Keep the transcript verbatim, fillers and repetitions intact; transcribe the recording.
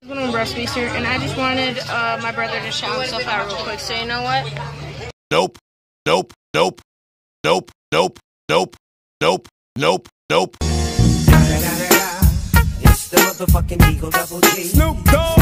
What's going on, Bro Speedster? And I just wanted uh, my brother to shout himself out real quick. So you know what? Nope. Nope. Nope. Nope. Nope. Nope. Nope. Nope. Nope. It's the motherfucking Eagle Double G. Snoop Dogg.